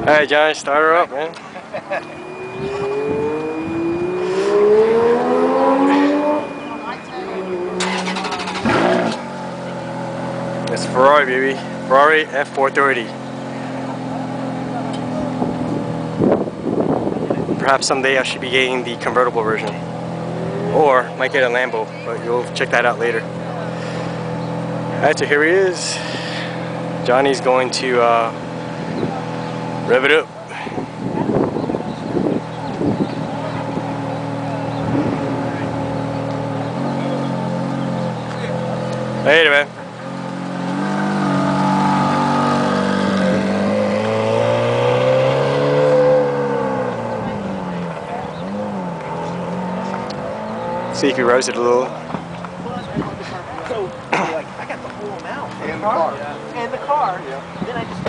Alright, Johnny, start her up, man. It's Ferrari, baby. Ferrari F430. Perhaps someday I should be getting the convertible version. Or might get a Lambo, but you'll check that out later. Alright, so here he is. Johnny's going to rev it up. Later, man. See if he revs it a little. So, like, I got the whole amount. And the car. Yeah. And the car. Yeah. Then I just